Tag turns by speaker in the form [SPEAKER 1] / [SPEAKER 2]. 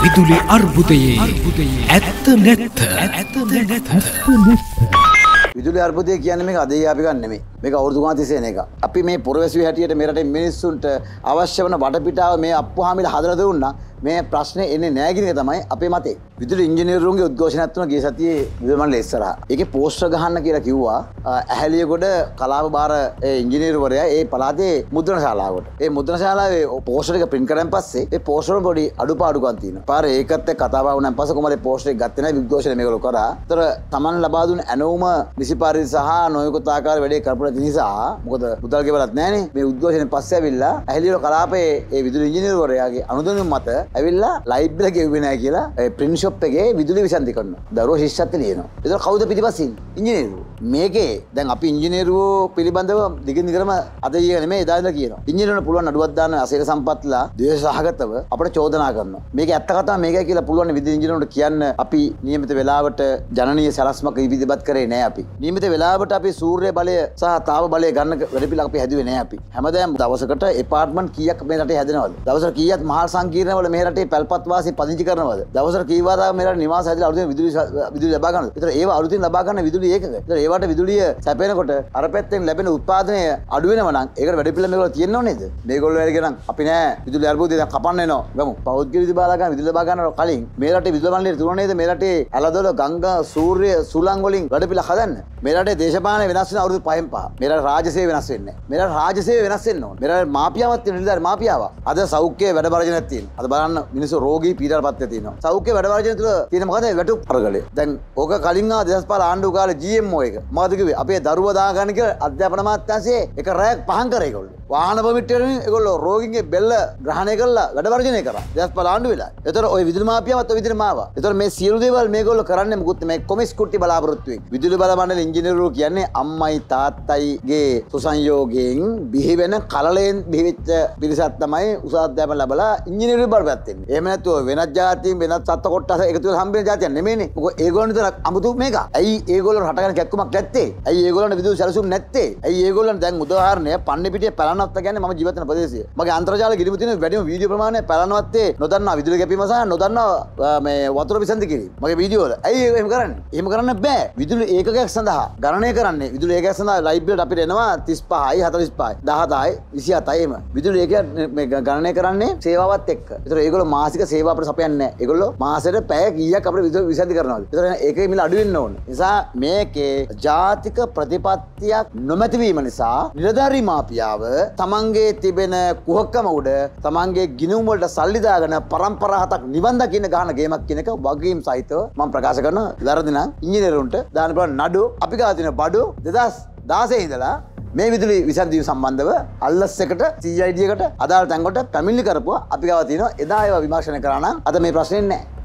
[SPEAKER 1] විදුලි අර්බුදයේ ඇත්ත නැත්ත
[SPEAKER 2] විදුලි අර්බුදය කියන්නේ මේක අද අපි ගන්න නෙමෙයි. මේක අවුරුදු ගානක් තිස්සේ එන එක. අපි මේ පුරවැසියෝ හැටියට මේ රටේ මිනිස්සුන්ට අවශ්‍ය වන වටපිටාව මේ අප්පුහාමිල හදලා දුන්නා. මේ ප්‍රශ්නේ එන්නේ නැහැ කියන එක තමයි අපේ මතේ. විදුලි ඉංජිනේරුන්ගේ උද්ඝෝෂණයක් තුන ගිය සතියේ විදුලි මණ්ඩලය ඉස්සරහා. ඒකේ පෝස්ටර් ගහන්න කියලා කිව්වා. ඇහැලියගොඩ කලාප බාර ඉංජිනේරුවරයා ඒ පළාතේ මුද්‍රණ ශාලාවට. ඒ මුද්‍රණ ශාලාවේ පෝස්ටර් එක print කරන් පස්සේ ඒ පෝස්ටර් වල පොඩි අඩුපාඩුකම් තියෙනවා. පාර ඒකත් එක්ක කතා බහ වුණාන් පස්සේ කොහමද පෝස්ටර් එක ගත්තේ නැහැ විද්ඝෝෂණය මේගොල්ලෝ කරා. ඒතර Taman ලබා දුන්න ඇනවුම නිසිපාරිත සහ නොයෙකුත් ආකාර වැඩේ කරපු නැති නිසා මොකද මුදල් ගෙවලත් නැහනේ. මේ උද්ඝෝෂණයෙන් පස්සේ ඇවිල්ලා ඇහැලියගොඩ කලාපයේ ඒ විදුලි ඉංජිනේරුවරයාගේ අනුදැනුම මත ඇවිල්ලා ලයිට් බිල ගෙව්වේ නැහැ කියලා ඒ print shop එකේ විදුලි විසන්ධි කරනවා. දරුවෝ ශිෂ්‍යත්ව ලියනවා. ඒතර කවුද පිටිපස්සින්? ඉංජිනේරුවෝ. මේකේ දැන් අපි ඉංජිනේරුවෝ පිළිබඳව දිගින් දිගටම අද ඊයේ නෙමෙයි එදා ඉඳලා කියනවා. ඉංජිනේරුවන්ට පුළුවන් අඩුවක් දාන්න අසීල සම්පත්ලා ද්වේෂ සහගතව අපිට චෝදනා කරනවා. මේක ඇත්ත කතාව මේකයි කියලා පුළුවන් විදුලි ඉංජිනේරුවන්ට කියන්න අපි නියමිත වෙලාවට ජනනීය සලස්මක ඉදිරිපත් කරේ නැහැ අපි. නියමිත වෙලාවට අපි සූර්ය බලය සහ තාප බලය ගන්න වැඩපිළිවෙලක් අපි හැදුවේ නැහැ අපි. හැමදාම දවසකට එපාර්ට්මන්ට් කීයක් මේ රටේ හැදෙනවද? දවසට කීයක් මහල් සංකීර්ණවල මේ රටේ පැල්පත් වාසී පදිංචි කරනවද? දවසට කී වාරයක් මේ රටේ නිවාස හැදලා අලුතෙන් විදුලි ලබා ගන්නවද? ඒතර ඒව අලුතෙන් ලබා ගන්න විදුලි ඒකක. ඒතර ඒවට විදුලිය සැපෙනකොට අර පැත්තෙන් ලැබෙන උත්පාදනය අඩු වෙනවා නම් ඒකට වැඩපිළිවෙල මේගොල්ලෝ තියෙන්නව නේද? මේගොල්ලෝ වැඩ කරන් අපි නෑ විදුලි අර්බුදය දැන් කපන්න එනවා. ගමු. පෞද්ගලික විදුලි බාලා ගන්න විදුලි ලබා ගන්න කලින් මේ රටේ විදුලි මණ්ඩලයේ තුන නේද මේ රටේ ඇලදොල ගංගා සූර්ය සුළං වලින් වැඩපිළිවෙල හදන්න. මේ රටේ දේශපාලන වෙනස් වෙන අවුරුදු 5න් 5. මේ රටේ රාජ්‍ය සේවය වෙනස් වෙන්නේ නැහැ. මේ රටේ රාජ්‍ය සේවය වෙනස් වෙන්න ඕනේ. මේ රටේ මාපියාවක් තියෙන නිලධාරි මාපියාවක්. අද සෞඛ්‍ය වැඩ වර්ජනයක් තියෙනවා. අද බලන්න මිනිස්සු රෝගී පීඩාවටපත් තියෙනවා. සෞඛ්‍ය වැඩ වර්ජනය තුළ තියෙන මොකද වැටුප් අරගලේ. දැන් ඕක කලින් ආ 2005 ආණ්ඩුව කාලේ GMO එක. මොකද කිව්වේ? අපේ දරුවා දාගන්න කියලා අධ්‍යාපන අමාත්‍යාංශයේ එක රැයක් පහන් කරේ ඒගොල්ලෝ. වාහන පොමිට් වලින් ඒගොල්ලෝ රෝගීන්ගේ බෙල්ල ග්‍රහණය කරලා වැඩ වර්ජනය කරා. 2005 ආණ්ඩුව වෙලා. ඒතර ওই විදුලි මාපියාවත් ඔය විදිහට මාවා. ඒතර මේ සියලු දේවල් මේගොල්ලෝ කරන්නේ මොකුත් මේ කොමිස් කුට්ටි බලාපොරොත්තු වෙන්නේ. විදුලි බල මණ්ඩල ඉංජිනේරුවෝ කියන්නේ අම්මයි තාත්තයිගේ සුසංයෝගයෙන් බිහි වෙන කලලයෙන් බිහිවෙච්ච පිරිසක් තමයි උසස් අධ්‍යාපන ලැබලා ඉංජිනේරුවෝ බවට පත් වෙන්නේ. එහෙම නැත්නම් වෙනත් ජාතීන් වෙනත් සත්ත්ව කොටස එකතු වෙලා හම්බෙන ජාතියක් නෙමෙයිනේ. මොකද ඒගොල්ලෝ විතර අමුතු මේක. ඇයි ඒගොල්ලෝ රට ගන්න කැක්කමක් නැත්තේ? ඇයි ඒගොල්ලන්ට විදුලි සැලසුම් නැත්තේ? ඇයි ඒගොල්ලන් දැන් උදාහරණය පන්නේ පිටියේ පැලනවත්ත කියන්නේ මම ජීවත් වෙන ප්‍රදේශය. මගේ අන්තර්ජාල ගිරිම තියෙන වැඩිම වීඩියෝ ප්‍රමාණය පැලනවත්තේ නොදන්නා විදුලි කැපීම සහ නොදන්නා මේ වතුර විසන්ධි කිරීම. මගේ වීඩියෝ වල. ඇයි එහෙම කරන්නේ? එහෙම කරන්න බෑ. විදුලි ඒකකයක් සඳහා ගණනය කරන්නේ. විදුලි ඒකකයක් සඳහා ලයිට් බිල් අපිට එනවා 35යි 45යි 17යි 27යි එම. විදුලි ඒකක මේ ගණනය කරන්නේ සේවාවත් එක්ක. ඒතර ඒගොල්ලෝ මාසික සේවා අපිට සපයන්නේ නැහැ. ඒගොල්ලෝ මාසෙට පැය කීයක් අපිට විදුලි විසන්ධි කරනවද? ඒතර ඒකේ මිල අඩු වෙන්න ඕනේ. නිසා මේකේ ජාතික ප්‍රතිපත්තියක් නොමැතිවීම නිසා නිලධාරී මාපියාව තමන්ගේ තිබෙන කුහකම උඩ තමන්ගේ ගිණුම් වලට සල්ලි දාගෙන පරම්පරා හතක් නිවන් දකින්න ගහන ගේමක් කියන එක වගකීම් සහිතව මම ප්‍රකාශ කරනවා. වැරදි නම් ඉංජිනේරුන්ට දාන්න පුළුවන් නඩු අපි ගාව තියෙන බඩු 2016 ඉඳලා මේ විදුලි විසන්ධිය සම්බන්ධව අල්ලස් එකට CID එකට අදාළ තැන් වලට පැමිණිලි කරපුවා අපි ගාව තියෙනවා. එදා ඒවා විමර්ශනය කරා නම් අද මේ ප්‍රශ්නේ නැහැ.